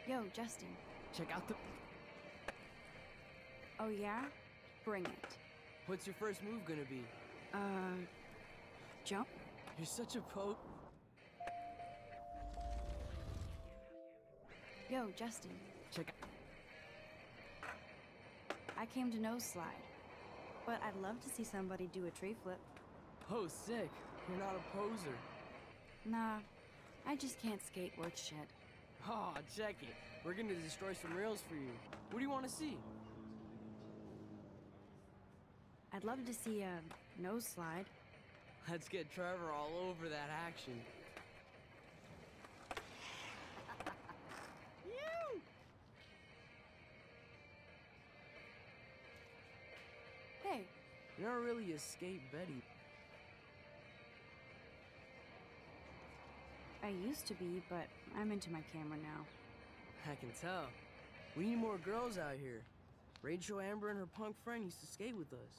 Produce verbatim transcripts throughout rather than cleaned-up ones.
Yo, Justin. Check out the... Oh yeah? Bring it. What's your first move gonna be? Uh... Jump? You're such a poke. Yo, Justin. Check out... I came to nose slide. But I'd love to see somebody do a tree flip. Oh, sick. You're not a poser. Nah, I just can't skate worth shit. Oh, check it. We're gonna destroy some rails for you. What do you want to see? I'd love to see a nose slide. Let's get Trevor all over that action. You! Hey, You're not really a skate Betty. I used to be, but I'm into my camera now. I can tell. We need more girls out here. Rachel Amber and her punk friend used to skate with us.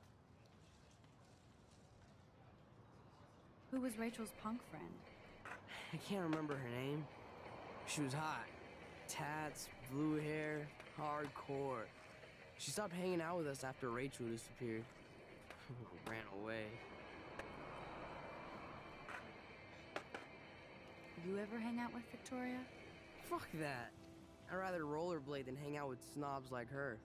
Who was Rachel's punk friend? I can't remember her name. She was hot. Tats, blue hair, hardcore. She stopped hanging out with us after Rachel disappeared. Ran away. You ever hang out with Victoria? Fuck that. I'd rather rollerblade than hang out with snobs like her.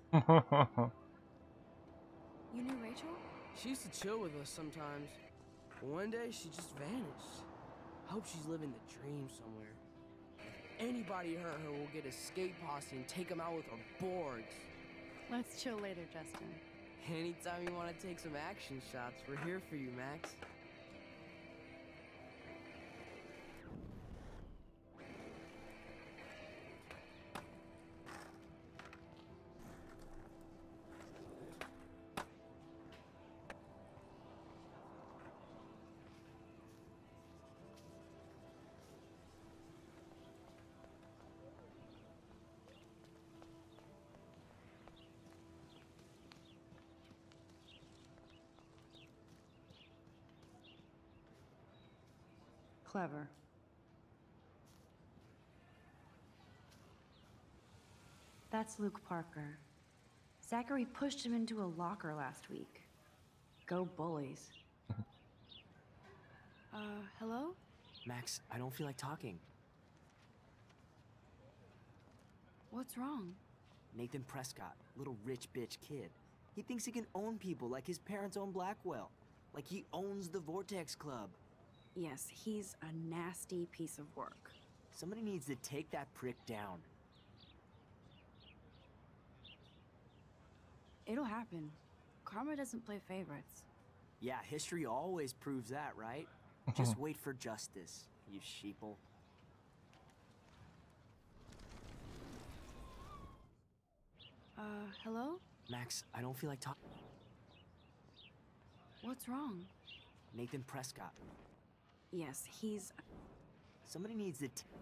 You knew Rachel? She used to chill with us sometimes. But one day, she just vanished. I hope she's living the dream somewhere. If anybody hurt her, we'll get a skate posse and take them out with our boards. Let's chill later, Justin. Anytime you want to take some action shots, we're here for you, Max. Clever. That's Luke Parker. Zachary pushed him into a locker last week. Go bullies. Uh, hello? Max, I don't feel like talking. What's wrong? Nathan Prescott, little rich bitch kid. He thinks he can own people like his parents own Blackwell. Like he owns the Vortex Club. Yes, he's a nasty piece of work. Somebody needs to take that prick down. It'll happen. Karma doesn't play favorites. Yeah, history always proves that, right? Just wait for justice, you sheeple. Uh, hello? Max, I don't feel like talking. What's wrong? Nathan Prescott. Yes, he's... Somebody needs to t-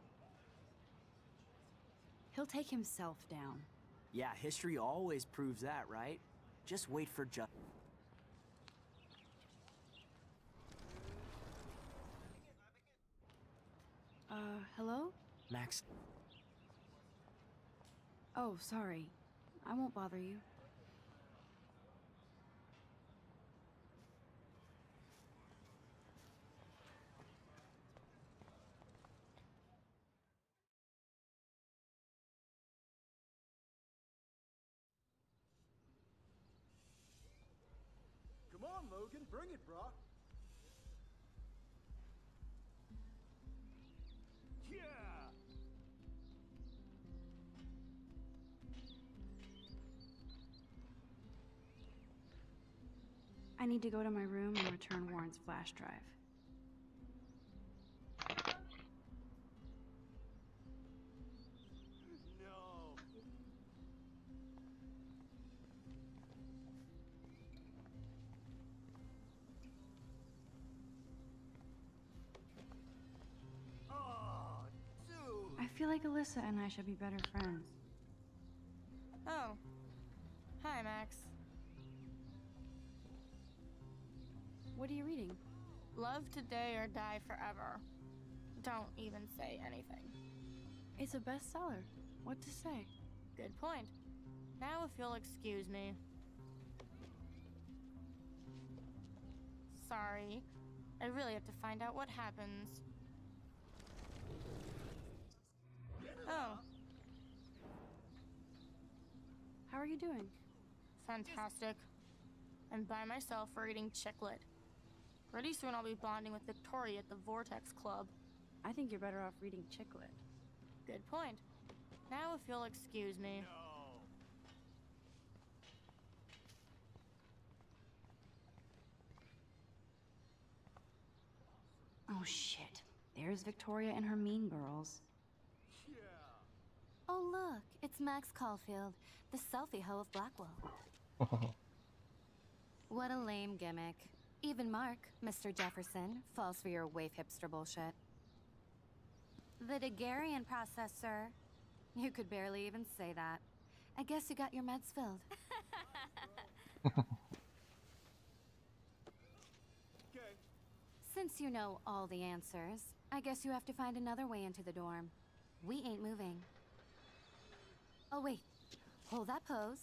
He'll take himself down. Yeah, history always proves that, right? Just wait for ju- Uh, hello? Max, Oh, sorry. I won't bother you. Come on, Logan, bring it, brah. Yeah! I need to go to my room and return Warren's flash drive. No. Oh, dude. I feel like Alyssa and I should be better friends. Oh. Hi, Max. What are you reading? Love today or die forever. Don't even say anything. It's a bestseller. What to say? Good point. Now, if you'll excuse me. Sorry. I really have to find out what happens. Oh, How are you doing? fantastic. I'm by myself reading Chicklet. Pretty soon I'll be bonding with Victoria at the Vortex Club. I think you're better off reading Chicklet. Good point. Now, if you'll excuse me. No. Oh shit. There's Victoria and her mean girls. Yeah. Oh look, it's Max Caulfield, the selfie hoe of Blackwell. What a lame gimmick. Even Mark, Mister Jefferson, falls for your waif hipster bullshit. The Daguerrean process, sir. You could barely even say that. I guess you got your meds filled. Okay. Since you know all the answers, I guess you have to find another way into the dorm. We ain't moving. Oh wait, hold that pose.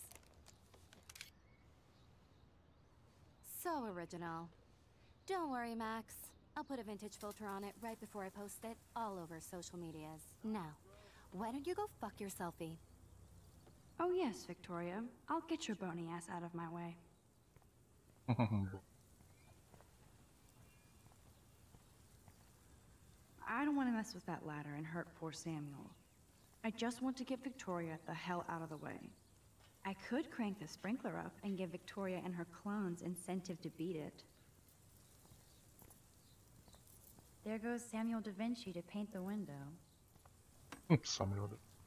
So original. Don't worry, Max. I'll put a vintage filter on it right before I post it all over social medias. Now, why don't you go fuck your selfie? Oh yes, Victoria. I'll get your bony ass out of my way. I don't want to mess with that ladder and hurt poor Samuel. I just want to get Victoria the hell out of the way. I could crank the sprinkler up and give Victoria and her clones incentive to beat it. There goes Samuel da Vinci to paint the window. Samuel.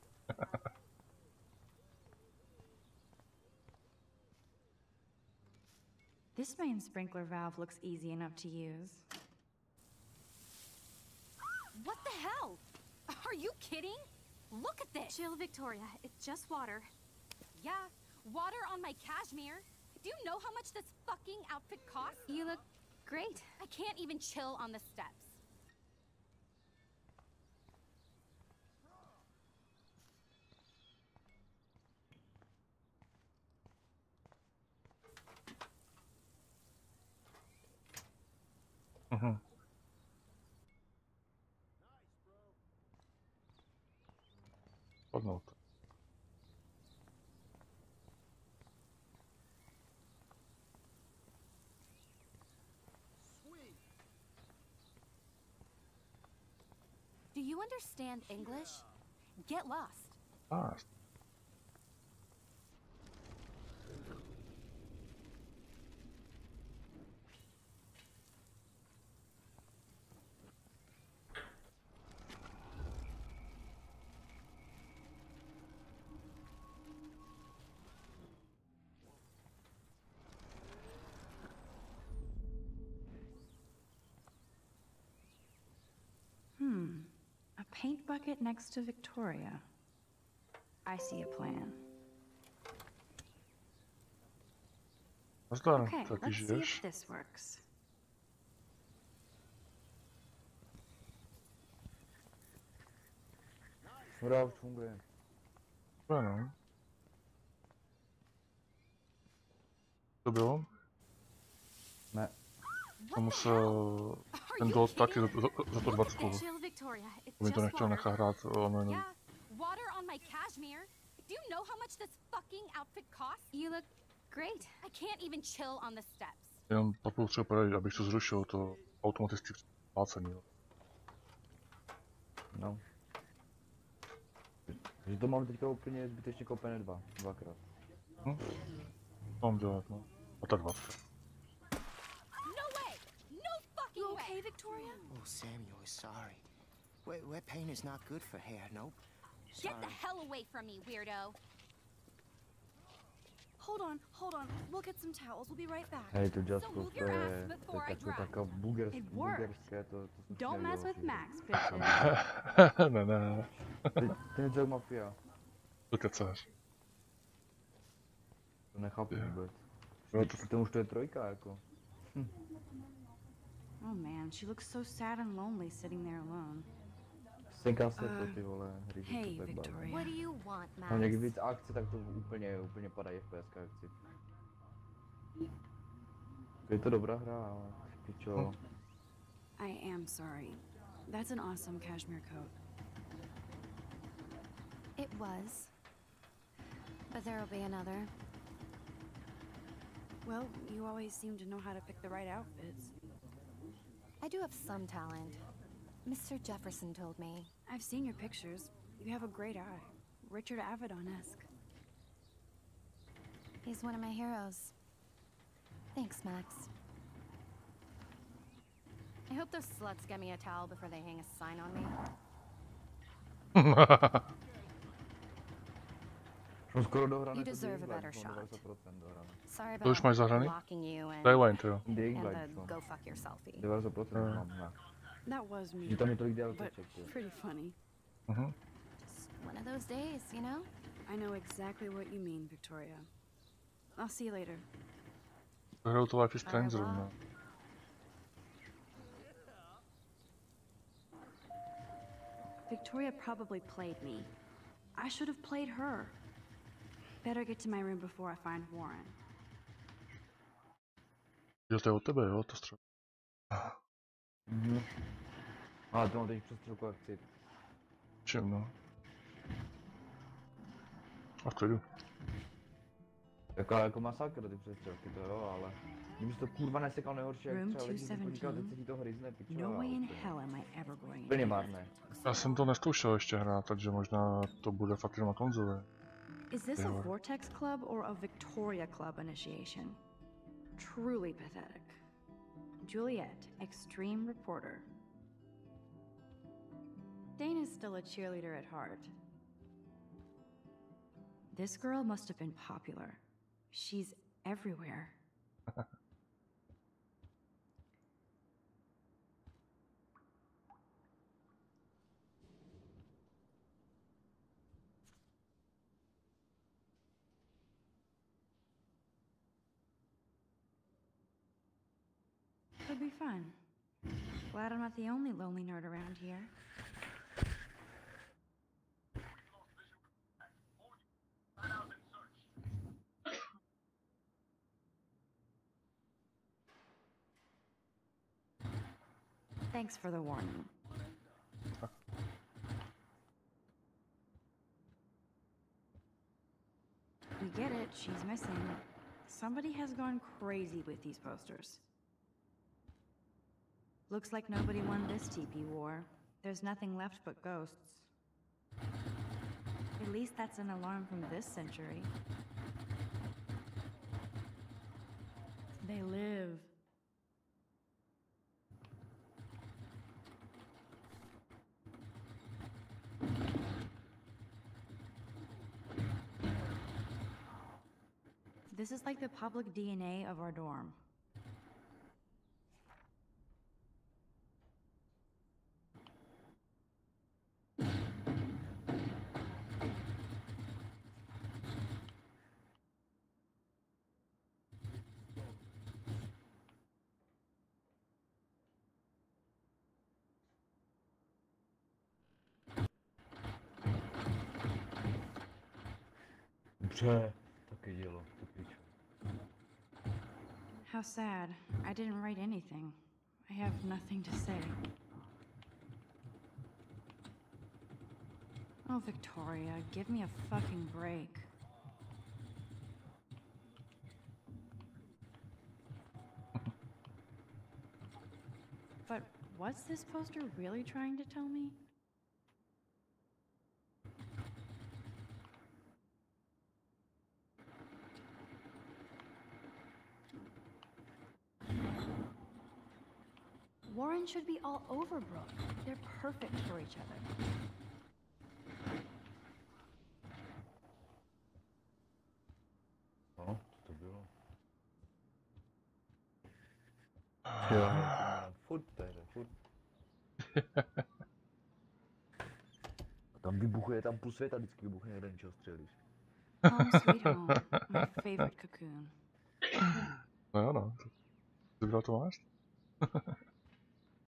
This main sprinkler valve looks easy enough to use. What the hell? Are you kidding? Look at this! Chill, Victoria. It's just water. Yeah, water on my cashmere. Do you know how much this fucking outfit costs? You look great. I can't even chill on the steps. Mhm. Podnout. Sweet. Do you understand English? Get lost. Ah, Hmm. A paint bucket next to Victoria. I see a plan. zdar, Okay, taki let's see żyjesz. if this works. Bra, funguje. Fajno. To bylo? Ne. Jsem musel ten gold taky za, za, za to dvacet korun. Chill, Victoria. It's Mi to just nechtěl water. nechat hrát online. Yeah, water on my cashmere. Do you know how much this fucking outfit costs? You look great. I can't even chill on the steps. Jenom pak budu třeba poradit, abych to zrušil, to automaticky plácení. jo. No. Že to mám teďka úplně zbytečně koupené dva. Dvakrát. Hm? To mám dělat, no. A ta dvacka. No way! No fucking You way! okay, Victoria? Oh, Samuel is sorry. Wet, wet paint is not good for hair, nope. Get Sorry. the hell away from me, weirdo! Hold on, hold on. We'll get some towels. We'll be right back. Hej, to Just So Proof, move to your je, ass to before je I tako, drive. taká bulgars, It worked. bulgarské, to, to jsem Don't chtěl mess dělat, with že- Max, bitches. ne, ne, Ty, ty něco jak mafia. to kecáš. To nechápu Jo. vůbec. Jo, to, To už to je trojka, jako. Oh man, she looks so sad and lonely sitting there alone. Senka se to, Uh, ty vole, hry, že hey, to tak baví. Victoria. What do you want, Mám někdy Max? víc akce, tak to úplně, úplně padají F P S akci. Je to dobrá hra, ale pičo. I am sorry. That's an awesome cashmere coat. It was. But there'll be another. Well, you always seem to know how to pick the right outfits. I do have some talent. Mister Jefferson told me. I've seen your pictures. You have a great eye. Richard Avedon-esque. He's one of my heroes. Thanks, Max. I hope those sluts get me a towel before they hang a sign on me. Jsem skoro dohraný, You to deserve a Dying better Light, mám shot. devadesát procent dohraný. Sorry To už about máš zahraný? locking you and, Dying, jo. Dying and Light, the no. go fuck yourselfie. devadesát procent Uh. mám, ne. That was me. Že tam je tolik But děleček, ty. pretty funny. Mhm. Just one of those days, you know? I know exactly what you mean, Victoria. I'll see you later. Hraju to Life is Strange zrovna. Victoria probably played me. I should have played her. Better get to my room before I find Warren. Jo, to je od tebe, jo, to střel. Mhm. A to mám teď přestřelku akci. Čím, no. A v klidu. Jako, jako masakr ty přestřelky, to jo, ale... Kdybys to kurva nesekal nejhorší, jak Room třeba lidi se podíkal, teď se ti to hryzne, pičo. No way in úplně- hell am I ever going Úplně in marné. Já jsem to neskoušel ještě hrát, takže možná to bude fakt jenom na konzoli. Is this a Yeah. Vortex Club or a Victoria Club initiation? Truly pathetic. Juliet, extreme reporter. Dana's still a cheerleader at heart. This girl must have been popular. She's everywhere. Could be fun. Glad I'm not the only lonely nerd around here. Thanks for the warning. We get it, she's missing. Somebody has gone crazy with these posters. Looks like nobody won this T P war. There's nothing left but ghosts. At least that's an alarm from this century. They live. This is like the public D N A of our dorm. Dobře, taky dělo, to pičo. How sad. I didn't write anything. I have nothing to say. Oh, Victoria, give me a fucking break. But what's this poster really trying to tell me? Warren should be all over Brooke. They're perfect for each other. No, co to bylo? Jo, furt tady, furt. Tam vybuchuje, tam půl světa vždycky vybuchne jeden, čeho střelíš. Home sweet home. My favorite cocoon. No jo, no. Vybral to máš?